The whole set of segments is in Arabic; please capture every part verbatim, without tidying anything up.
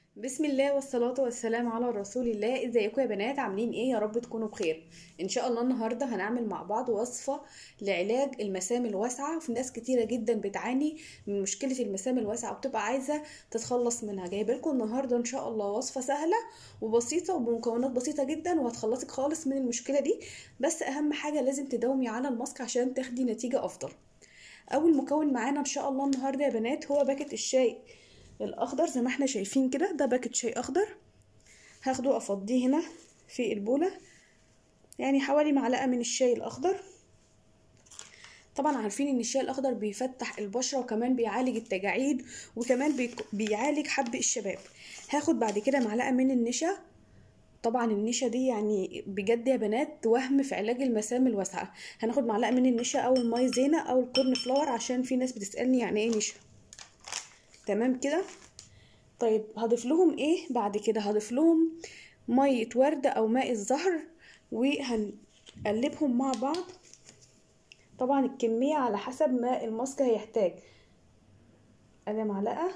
بسم الله والصلاة والسلام على رسول الله. ازيكم يا بنات؟ عاملين ايه؟ يا رب تكونوا بخير. ان شاء الله النهاردة هنعمل مع بعض وصفة لعلاج المسام الواسعة. وفي ناس كتيرة جدا بتعاني من مشكلة المسام الواسعة وبتبقى عايزة تتخلص منها. جايبه لكم النهاردة ان شاء الله وصفة سهلة وبسيطة وبمكونات بسيطة جدا وهتخلصك خالص من المشكلة دي. بس اهم حاجة لازم تداومي على الماسك عشان تاخدي نتيجة افضل. اول مكون معانا ان شاء الله النهاردة يا بنات هو باكت الشاي الاخضر. زي ما احنا شايفين كده ده باكت شاي اخضر. هاخده افضيه هنا في البوله، يعني حوالي معلقه من الشاي الاخضر. طبعا عارفين ان الشاي الاخضر بيفتح البشره وكمان بيعالج التجاعيد وكمان بيعالج حب الشباب. هاخد بعد كده معلقه من النشا. طبعا النشا دي يعني بجد يا بنات وهم في علاج المسام الواسعه. هناخد معلقه من النشا او المايزينا او الكورن فلاور عشان في ناس بتسالني يعني ايه نشا. تمام كده. طيب هضيف لهم ايه بعد كده؟ هضيف لهم ميه ورد او ماء الزهر وهنقلبهم مع بعض. طبعا الكميه على حسب ما الماسك هيحتاج. انا معلقه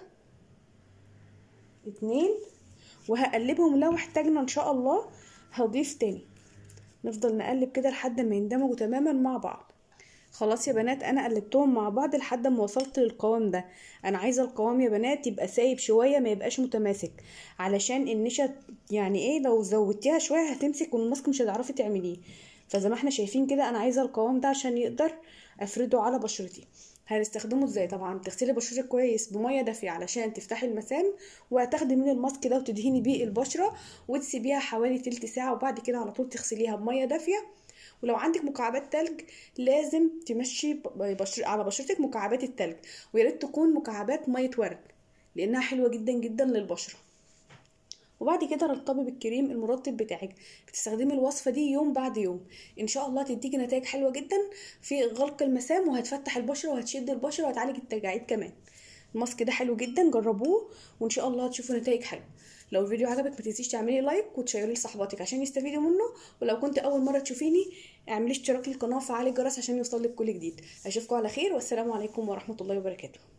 اتنين وهقلبهم، لو احتاجنا ان شاء الله هضيف تاني. نفضل نقلب كده لحد ما يندمجوا تماما مع بعض. خلاص يا بنات انا قلبتهم مع بعض لحد ما وصلت للقوام ده. انا عايزه القوام يا بنات يبقى سايب شويه، ما يبقاش متماسك، علشان النشا يعني ايه لو زودتيها شويه هتمسك والماسك مش هتعرفي تعمليه. فزي ما احنا شايفين كده انا عايزه القوام ده عشان يقدر افرده على بشرتي. هنستخدمه ازاي؟ طبعا تغسلي بشرتك كويس بميه دافيه علشان تفتحي المسام، وهتاخدي من الماسك ده وتدهني بيه البشره وتسيبيها حوالي تلت ساعه، وبعد كده على طول تغسليها بميه دافيه. ولو عندك مكعبات تلج لازم تمشي بشر... على بشرتك مكعبات التلج، ويا ريت تكون مكعبات ميه ورد لانها حلوه جدا جدا للبشره. وبعد كده رطبي بالكريم المرطب بتاعك. بتستخدمي الوصفه دي يوم بعد يوم ان شاء الله تديكي نتائج حلوه جدا في غلق المسام، وهتفتح البشره وهتشد البشره وهتعالج التجاعيد كمان. الماسك ده حلو جدا، جربوه وان شاء الله هتشوفوا نتائج حلوه. لو الفيديو عجبك ما تنسيش تعملي لايك وتشيريه لصحباتك عشان يستفيدوا منه. ولو كنت اول مره تشوفيني اعملي اشتراك للقناه وفعلي الجرس عشان يوصلك كل جديد. اشوفكم على خير والسلام عليكم ورحمه الله وبركاته.